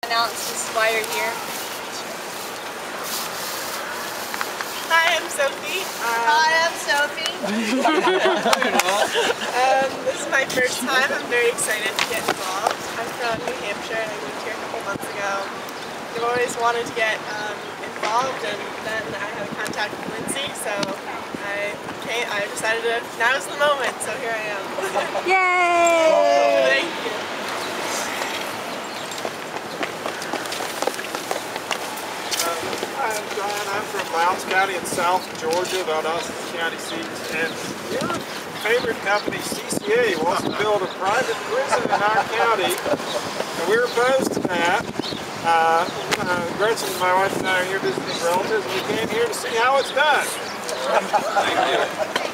Announce just why you're here. Hi, I'm Sophie. Hi, I'm Sophie. This is my first time. I'm very excited to get involved. I'm from New Hampshire and I moved here a couple months ago. I've always wanted to get involved, and then I had a contact with Lindsay, so I decided now's the moment, so here I am. Yay! Thank you. Hi, I'm John. I'm from Lowndes County in South Georgia, Valdosta County seat, and your favorite company, CCA, wants to build a private prison in our county, and we're opposed to that. Gretchen, my wife, and I are here visiting relatives, and we came here to see how it's done. Thank you.